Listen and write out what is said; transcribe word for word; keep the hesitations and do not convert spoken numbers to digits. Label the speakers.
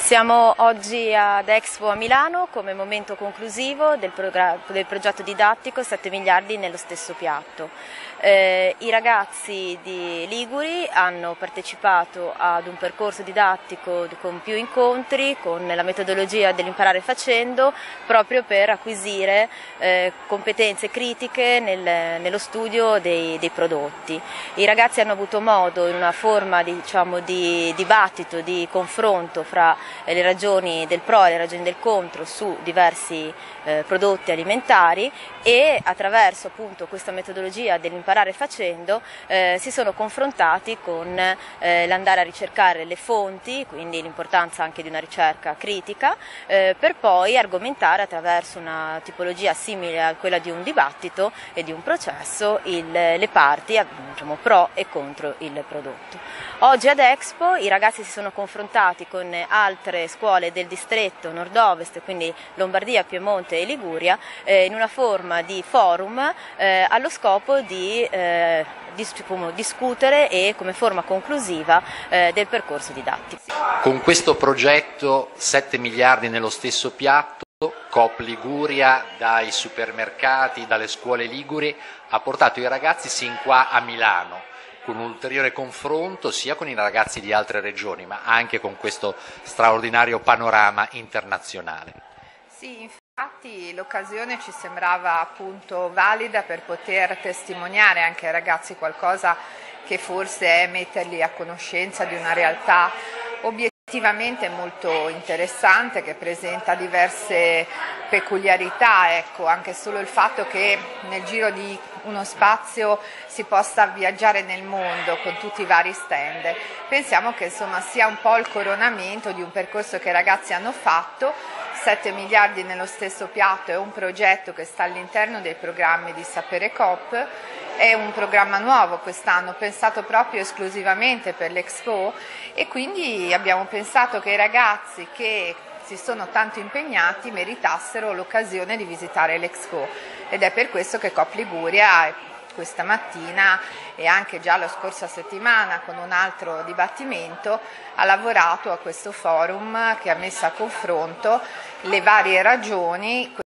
Speaker 1: Siamo oggi ad Expo a Milano come momento conclusivo del, del progetto didattico sette miliardi nello stesso piatto. Eh, I ragazzi di Liguri hanno partecipato ad un percorso didattico con più incontri, con la metodologia dell'imparare facendo, proprio per acquisire eh, competenze critiche nel, nello studio dei, dei prodotti. I ragazzi hanno avuto modo, in una forma di, diciamo, di dibattito, di confronto fra le ragioni del pro e le ragioni del contro su diversi eh, prodotti alimentari, e attraverso appunto questa metodologia dell'imparare facendo eh, si sono confrontati con eh, l'andare a ricercare le fonti, quindi l'importanza anche di una ricerca critica, eh, per poi argomentare attraverso una tipologia simile a quella di un dibattito e di un processo il, le parti, diciamo, pro e contro il prodotto. Oggi ad Expo i ragazzi si sono confrontati con altre scuole del distretto nord-ovest, quindi Lombardia, Piemonte e Liguria, eh, in una forma di forum eh, allo scopo di eh, dis discutere e come forma conclusiva eh, del percorso didattico.
Speaker 2: Con questo progetto sette miliardi nello stesso piatto, Coop Liguria, dai supermercati, dalle scuole liguri, ha portato i ragazzi sin qua a Milano, con un ulteriore confronto sia con i ragazzi di altre regioni, ma anche con questo straordinario panorama internazionale.
Speaker 3: Sì, infatti l'occasione ci sembrava appunto valida per poter testimoniare anche ai ragazzi qualcosa che forse è metterli a conoscenza di una realtà obiettivamente molto interessante, che presenta diverse peculiarità, ecco, anche solo il fatto che nel giro di uno spazio si possa viaggiare nel mondo con tutti i vari stand. Pensiamo che insomma sia un po' il coronamento di un percorso che i ragazzi hanno fatto. sette miliardi nello stesso piatto è un progetto che sta all'interno dei programmi di Sapere Coop, è un programma nuovo quest'anno, pensato proprio esclusivamente per l'Expo, e quindi abbiamo pensato che i ragazzi che si sono tanto impegnati meritassero l'occasione di visitare l'Expo, ed è per questo che Coop Liguria questa mattina e anche già la scorsa settimana con un altro dibattimento ha lavorato a questo forum che ha messo a confronto le varie ragioni